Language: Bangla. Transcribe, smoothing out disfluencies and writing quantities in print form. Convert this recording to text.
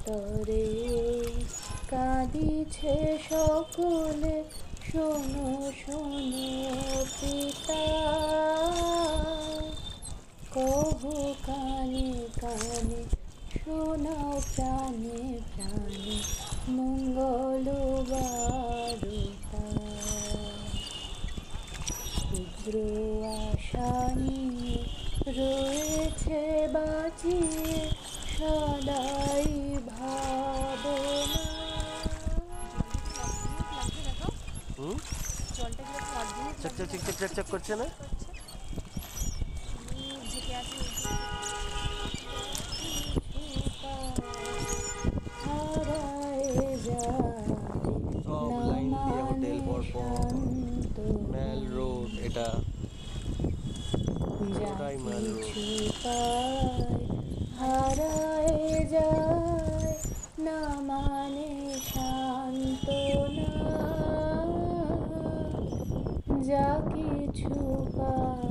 অন্তরে কাঁদিছে সকলে, শোনো শোনো পিতা, কহো কানে কানে, শোনাও প্রাণে প্রাণে মঙ্গল বারতা। ক্ষুদ্র আশা নিয়ে রয়েছে বাঁচিয়ে সদাই ভাবনা। চকচক করছে না? সব লাইন দিয়ে হোটেল পরপর, মেল রোড, এটা পুরোটাই মেল রোড। হারায় যায় না মানে সান্ত্বনা, যা কিছু পায়